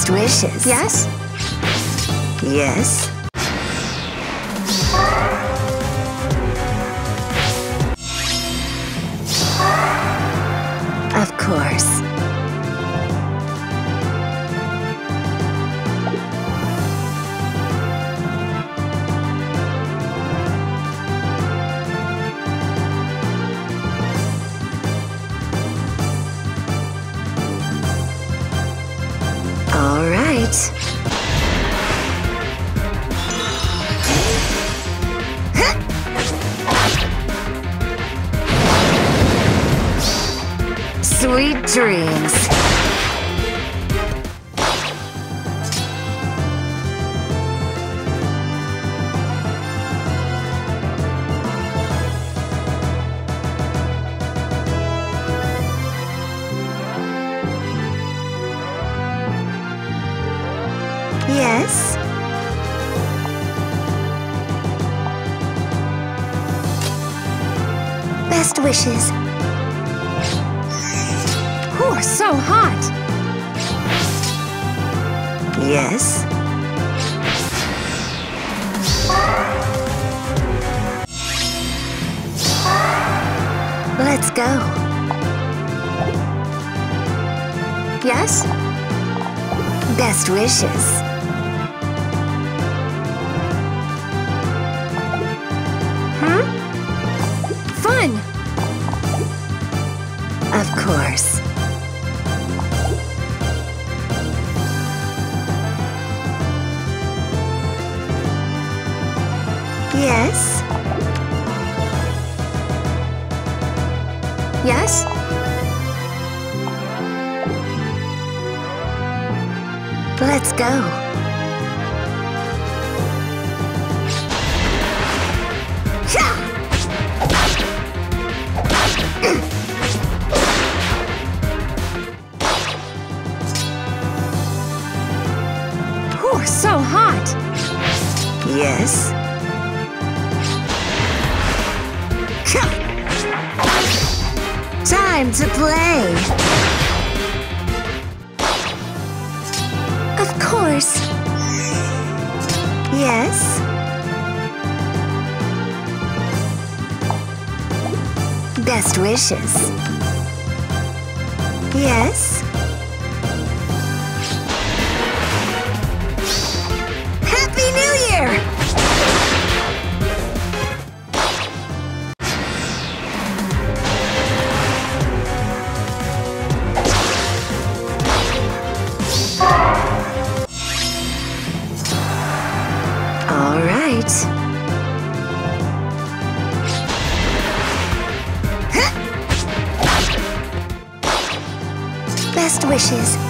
Best wishes. Yes? Yes. Of course. All right. Sweet dreams. Yes. Best wishes. Ooh, so hot. Yes. Let's go. Yes? Best wishes. Huh? Fun. Of course. Yes. Yes? Let's go. Ooh, so hot. Yes. Time to play. Of course. Yes. Best wishes. Yes. Happy New Year! All right. Best wishes.